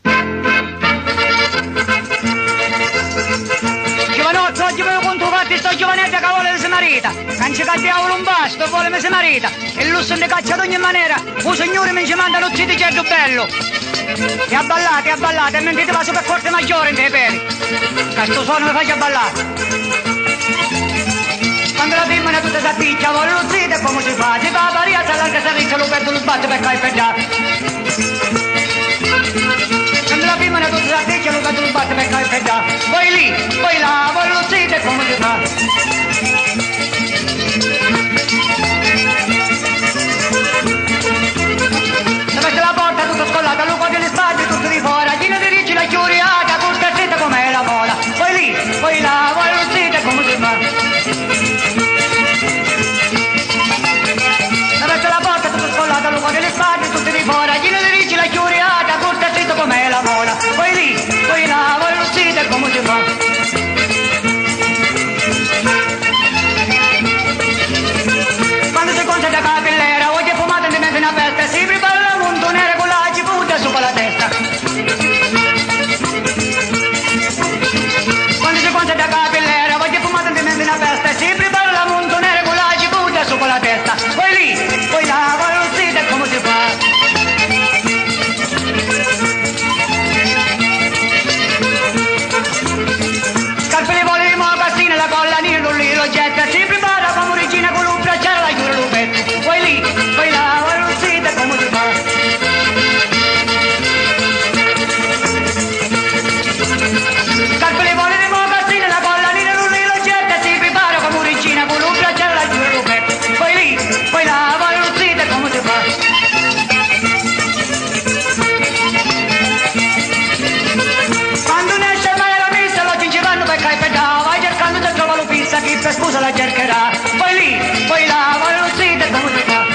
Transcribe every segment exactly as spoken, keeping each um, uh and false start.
Giovanotto, oggi vedo conto fatti sto giovanetto che vuole si marita. Canci che diavolo un basto, vuole mi si marita. E il lusso ne caccia ad ogni maniera. Un signore mi ci manda non ziti certo bello. E a ballate, e a ballate, e mentite va super corte maggiore in te peri. Questo suono mi faccia ballare. Quando la femmina tutta si appiccia, vuole lo zito e come si fa? Si fa a paria, se l'altra si riccia, lo perdo, lo sbatte per cae per già. Quando la femmina tutta si appiccia, lo perdo, lo sbatte per cae per già. Poi lì, poi là, vuole lo zito e come si fa? Dove la porta tutto scollata, lupo delle spalle, tutto di fuori, gira di ricci, la chiuriata, tutta zitta come la mola. Poi lì, poi là, vuole lo zito e come si fa? Lupo delle spalle, tutte di fuori, gira di ricci, la chiuriata, tutta zitta come la mola. Poi lì, poi là, vuole lo zito e come si fa? Quando si conta da capillera, oggi è fumata di mezzo in aperta, si prepara la montonera con la ci butta su per la testa. Quando si conta da capillera, oggi è fumata di mezzo in aperta, si prepara la montonera con la ci butta su per la testa. Poi lì, poi là, vuole lo zito e come si fa? Scarpe le vole di mocassine, la collanina, l'ullino, lo getta, si prepara come regina con un bracciale, la chiude l'upetto. Poi lì, poi là, vuole lo zito e come si fa? Scarpe le vole di mocassine, la collanina, l'ullino, lo getta, si prepara come regina con un bracciale, la chiude l'upetto. Poi lì, poi là, vuole lo zito e come si fa? Quando ne esce mai la messa, lo ci vanno per cae per da, vai cercando di trovare lo pizza, chi per scusa la cercherà. Poi lì, poi là, vuole lo zito e come si fa?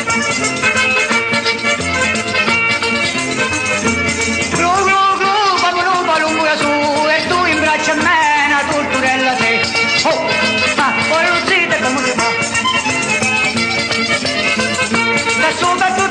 Glu glu glu, come un lupo lungo su, e tu in braccio a me, una torturella te. Oh, ah, vuole lo zito e come si fa? Da su per tu